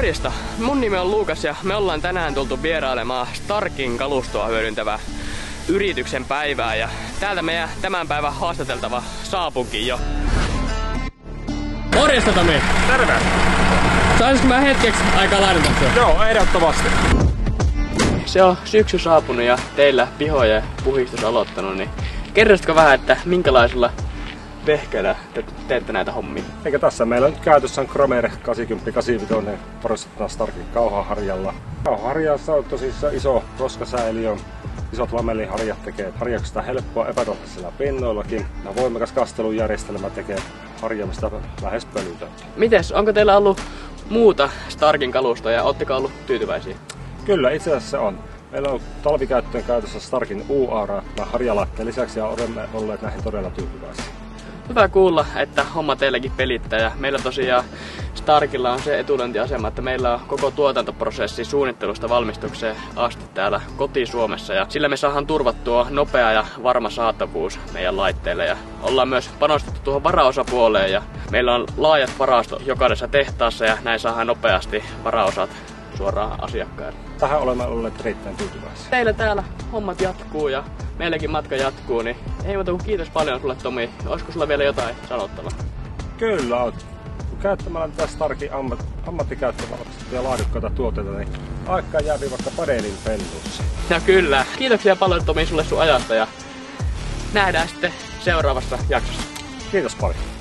Morjesta! Mun nimi on Luukas ja me ollaan tänään tultu vierailemaan Starkin kalustoa hyödyntävää yrityksen päivää ja täältä meidän tämän päivän haastateltava saapukin jo. Morjesta Tomi! Terve! Saisinko mä hetkeksi aikaa lainata sua? Joo, ehdottomasti. Se on syksy saapunut ja teillä pihojen puhistus aloittanut, niin kerrositko vähän, että minkälaisilla vehkeillä te teette näitä hommia? Eikä tässä meillä nyt käytössä on Kromer 80-85 porostettuna Starkin kauhaharjalla. Kauhaharjassa on tosissaan iso roskasäiliö, isot lamelliharjat tekee harjauksesta helppoa epätasaisilla pinnoillakin. Ja voimakas kastelujärjestelmä tekee harjaamista lähes pölytöntä. Mites, onko teillä ollut muuta Starkin kalustoa ja ootteko ollut tyytyväisiä? Kyllä, itse asiassa se on. Meillä on talvikäyttöön käytössä Starkin UARA harjalaitteen lisäksi ja olemme olleet näihin todella tyytyväisiä. Hyvä kuulla, että homma teilläkin pelittää ja meillä tosiaan Starkilla on se etulyöntiasema, että meillä on koko tuotantoprosessi suunnittelusta valmistukseen asti täällä koti-Suomessa ja sillä me saadaan turvattua nopea ja varma saatavuus meidän laitteille ja ollaan myös panostettu tuohon varaosapuoleen ja meillä on laajat varastot jokaisessa tehtaassa ja näin saadaan nopeasti varaosat suoraan asiakkaille. Tähän olemme olleet erittäin tyytyväisiä. Teillä täällä hommat jatkuu ja meilläkin matka jatkuu, niin ei muuta kuin kiitos paljon sulle Tomi. Olisiko sulla vielä jotain sanottavaa? Kyllä on. Kun käyttämällä tätä Starkin ammattikäyttövalmistettuja laadukkaita tuotteita, niin aikaa jääpi vaikka padelin pennussa. Ja kyllä. Kiitoksia paljon Tomi sulle sun ajasta ja nähdään sitten seuraavassa jaksossa. Kiitos paljon.